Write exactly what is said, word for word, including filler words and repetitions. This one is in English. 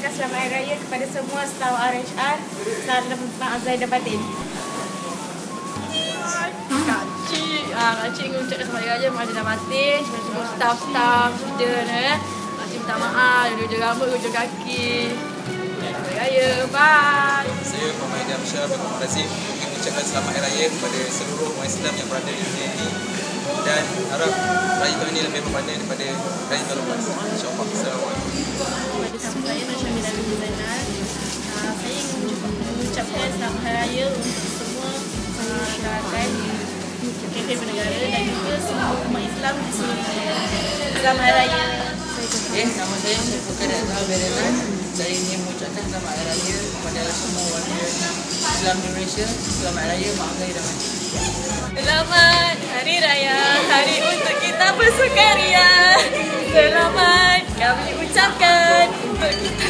mengucapkan selamat Hari Raya kepada semua staf R H R. Salam Mak Zaidah Batin. Kak Cik, ah, Kak Cik mengucapkan selamat Hari Raya Mak Zaidah Batin. Kepada semua staf-staf kita eh. Kak Cik minta maaf, jujur rambut, jujur kaki. Hari Raya, bye. Saya Muhammad Aidil Amsyar bin Muhammad Razif ingin mengucapkan selamat Hari Raya kepada seluruh umat Islam yang berada di dunia ini dan harap Raya tahun ini lebih bermakna daripada Raya tahun lepas. InsyaAllah. Assalamualaikum. Kepada saya Nasyamila binti Zainal, uh, saya ingin mengucapkan selamat Hari Raya untuk semua uh, rakan di K K P Negara dan juga semua umat Islam di seluruh. Selamat Hari Raya. Okay, nama saya Syafukar Azhar Berenan. Saya ingin mengucapkan selamat Hari Raya kepada semua warga Islam di Malaysia. Selamat Hari Raya Mak Zaidah Batin. Selamat Hari Raya, hari untuk kita bersukaria. Selamat kami ucapkan untuk kita